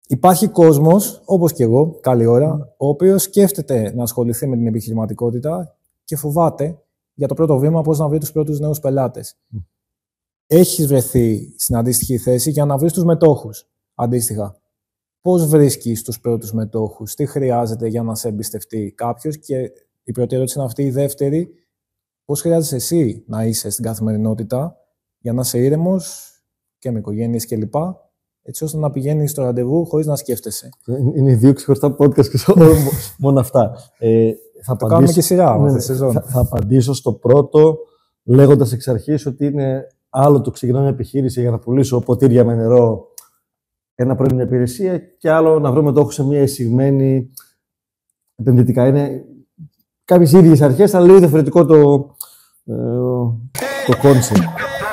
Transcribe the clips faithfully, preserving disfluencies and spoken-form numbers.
υπάρχει κόσμος, όπως και εγώ, καλή ώρα, mm. ο οποίος σκέφτεται να ασχοληθεί με την επιχειρηματικότητα και φοβάται για το πρώτο βήμα πώς να βρει τους πρώτους νέους πελάτες. Mm. Έχεις βρεθεί στην αντίστοιχη θέση για να βρεις τους μετόχους. Αντίστοιχα, πώς βρίσκεις τους πρώτους μετόχους, τι χρειάζεται για να σε εμπιστευτεί κάποιος, και η πρώτη ερώτηση είναι αυτή. Η δεύτερη, πώς χρειάζεσαι εσύ να είσαι στην καθημερινότητα για να είσαι ήρεμος και με οικογένειες κλπ. Έτσι ώστε να πηγαίνεις στο ραντεβού χωρίς να σκέφτεσαι. Είναι δύο ξεχωριστά podcast και μόνο αυτά. Ε, θα το κάνουμε και σειρά. Ναι, θα, θα απαντήσω στο πρώτο, λέγοντας εξ αρχής ότι είναι άλλο το ξεκινάω μια επιχείρηση για να πουλήσω ποτήρια με νερό, ένα πρωί μια υπηρεσία, και άλλο να βρω μετόχους σε μια εισηγμένη επενδυτικά. Είναι κάποιες ίδιες αρχές, αλλά λίγο διαφορετικό το, ε, το concept.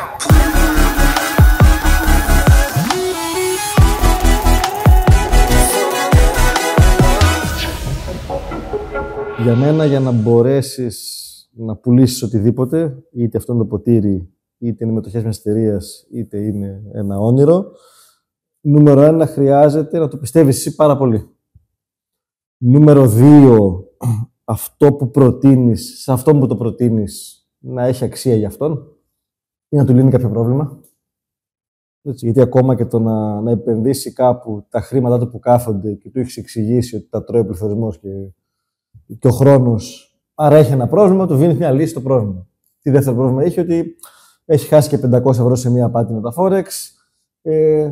Για μένα, για να μπορέσεις να πουλήσεις οτιδήποτε, είτε αυτό είναι το ποτήρι, είτε είναι μετοχές μιας εταιρείας, είτε είναι ένα όνειρο, νούμερο ένα, χρειάζεται να το πιστεύεις εσύ πάρα πολύ. Νούμερο δύο, αυτό που προτείνεις, σε αυτόν που το προτείνεις, να έχει αξία για αυτόν ή να του λύνει κάποιο πρόβλημα. Έτσι, γιατί ακόμα και το να, να επενδύσει κάπου τα χρήματά του που κάθονται και του έχεις εξηγήσει ότι τα τρώει ο πληθωρισμός και, και ο χρόνος, άρα έχει ένα πρόβλημα, του δίνεις μια λύση στο πρόβλημα. Τι δεύτερο πρόβλημα έχει, ότι έχει χάσει και πεντακόσια ευρώ σε μία απάτη με τα Forex. Ε,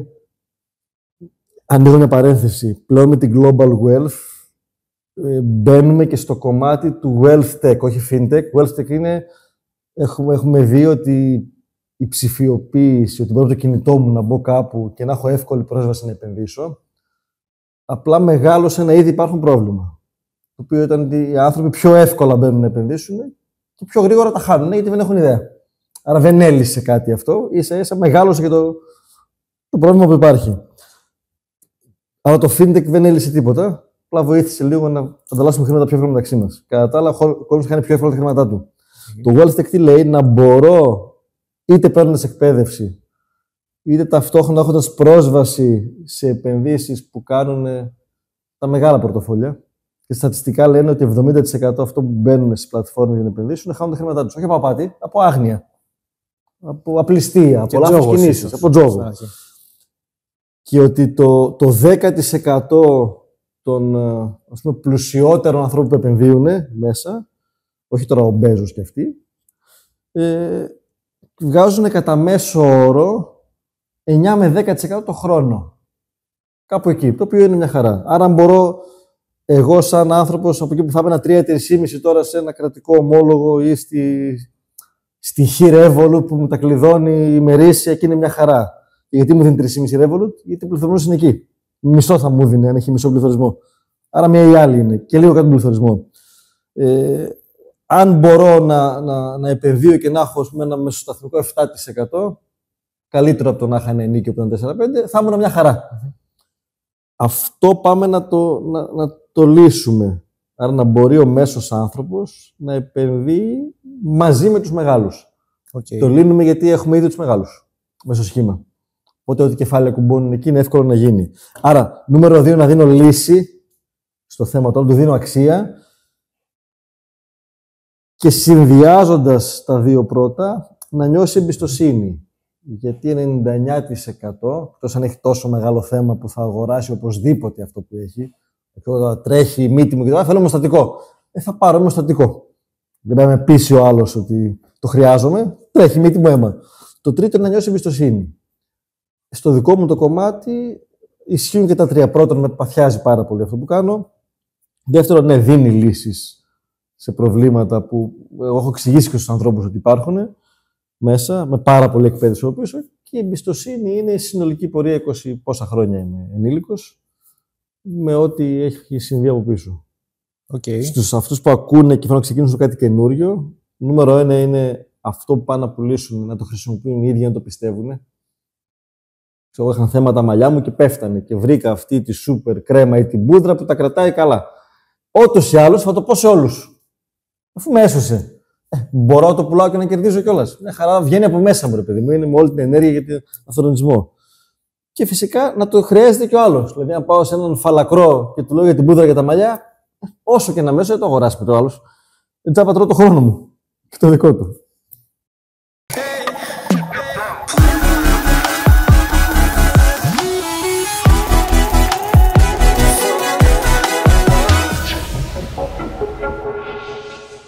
ανοίγω μια παρένθεση. Πλέον με την Global Wealth ε, μπαίνουμε και στο κομμάτι του Wealth Tech, όχι FinTech. Wealth Tech είναι, έχουμε, έχουμε δει ότι η ψηφιοποίηση, ότι μπορώ από το κινητό μου να μπω κάπου και να έχω εύκολη πρόσβαση να επενδύσω, απλά μεγάλωσε να ήδη υπάρχουν πρόβλημα. Το οποίο ήταν ότι οι άνθρωποι πιο εύκολα μπαίνουν να επενδύσουν και πιο γρήγορα τα χάνουν, γιατί δεν έχουν ιδέα. Άρα δεν έλυσε κάτι αυτό, ίσα ίσα μεγάλωσε και το, το πρόβλημα που υπάρχει. Άρα το FinTech δεν έλυσε τίποτα, απλά βοήθησε λίγο να ανταλλάσσουμε χρήματα πιο εύκολα μεταξύ μας. Κατά τα άλλα, ο κόσμος κάνει πιο εύκολα τα χρήματά του. Mm-hmm. Το Wealth Tech τι λέει, να μπορώ είτε παίρνοντας εκπαίδευση, είτε ταυτόχρονα έχοντας πρόσβαση σε επενδύσεις που κάνουν τα μεγάλα πορτοφόλια. Και στατιστικά λένε ότι εβδομήντα τοις εκατό αυτό που μπαίνουν στις πλατφόρμες για να επενδύσουν χάνουν τα χρήματά τους. Όχι από απάτη, από άγνοια, από απληστία, από λάθος κινήσεις, από τζόγο. Και ότι το, το δέκα τοις εκατό των ας πούμε, πλουσιότερων ανθρώπων που επενδύουν μέσα, όχι τώρα ο Μπέζος και αυτοί, ε, βγάζουν κατά μέσο όρο εννιά με δέκα τοις εκατό το χρόνο. Κάπου εκεί, το οποίο είναι μια χαρά. Άρα μπορώ εγώ σαν άνθρωπος από εκεί που θα έπαιρνα τρία με τρία κόμμα πέντε τώρα σε ένα κρατικό ομόλογο ή στη, στη Revolut που μου τα κλειδώνει ημερήσια και είναι μια χαρά. Και γιατί μου δίνει τρία κόμμα πέντε Revolut, γιατί ο πληθωρισμός είναι εκεί. Μισό θα μου δίνει αν έχει μισό πληθωρισμό. Άρα μια ή άλλη είναι και λίγο κάτω τον πληθωρισμό. Ε, αν μπορώ να, να, να επενδύω και να έχω πούμε, ένα μεσοσταθμικό επτά τοις εκατό, καλύτερο από το να είχα ένα ενίκιο που ήταν τέσσερα πέντε, θα ήμουν μια χαρά. Mm-hmm. Αυτό πάμε να το, να, να το λύσουμε. Άρα να μπορεί ο μέσος άνθρωπος να επενδύει μαζί με τους μεγάλους. Okay. Το λύνουμε γιατί έχουμε ήδη τους μεγάλους. Μέσω σχήμα. Οπότε ό,τι κεφάλαια κουμπώνουν εκεί είναι εύκολο να γίνει. Άρα, νούμερο δύο, να δίνω λύση στο θέμα του, του δίνω αξία. Και συνδυάζοντας τα δύο πρώτα, να νιώσει εμπιστοσύνη. Γιατί ενενήντα εννιά τοις εκατό, εκτός αν έχει τόσο μεγάλο θέμα που θα αγοράσει οπωσδήποτε αυτό που έχει, και τρέχει η μύτη μου και το θέλω ομοστατικό. Ε, θα πάρω ομοστατικό. Δεν πάει να με πείσει ο άλλος ότι το χρειάζομαι, τρέχει η μύτη μου αίμα. Το τρίτο είναι να νιώσει εμπιστοσύνη. Στο δικό μου το κομμάτι ισχύουν και τα τρία. Πρώτον, με παθιάζει πάρα πολύ αυτό που κάνω. Δεύτερον, ναι, δίνει λύσεις σε προβλήματα που εγώ έχω εξηγήσει και στους ανθρώπους ότι υπάρχουν μέσα, με πάρα πολύ εκπαίδευση από πίσω. Και η εμπιστοσύνη είναι η συνολική πορεία, είκοσι πόσα χρόνια είμαι ενήλικος, με ό,τι έχει συμβεί από πίσω. Okay. Στους αυτούς που ακούνε και θέλουν να ξεκινήσουν κάτι καινούριο, νούμερο ένα είναι αυτό που πάνε να πουλήσουν, να το χρησιμοποιούν οι ίδιοι, να το πιστεύουν. Εγώ είχα θέματα μαλλιά μου και πέφτανε και βρήκα αυτή τη σούπερ κρέμα ή την μπούδρα που τα κρατάει καλά. Ότως ή άλλως θα το πω σε όλους. Αφού με έσωσε. Ε, μπορώ να το πουλάω και να κερδίζω κιόλας. Μια χαρά βγαίνει από μέσα μου, ρε παιδί μου. Είναι με όλη την ενέργεια για τον αυτοχρονισμό. Και φυσικά να το χρειάζεται και ο άλλος. Δηλαδή, αν πάω σε έναν φαλακρό και του λέω για την πούδρα και τα μαλλιά, όσο και να μέσω, δεν το αγοράσει με το άλλο. Δεν τσάπα τρώω το χρόνο μου και το δικό του.